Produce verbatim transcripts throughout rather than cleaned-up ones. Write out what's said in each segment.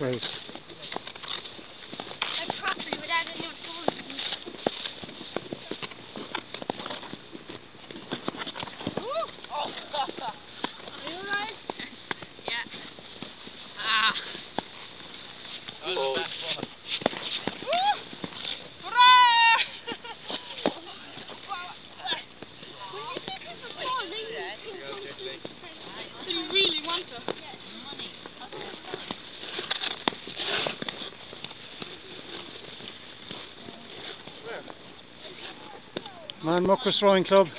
race. I'm happy without any phone. Oh. Are you alright? Yeah. Ah. That was Oh. the best one. When you see people fall, they Yeah. do you really want to? Yeah, money. Man, Muckers Rowing Club.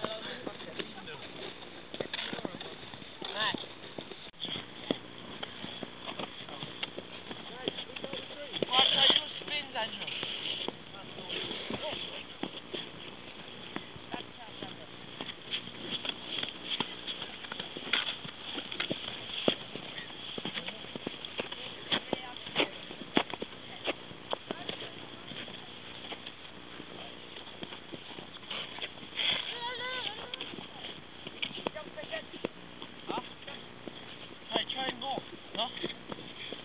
Hey, try and go. No?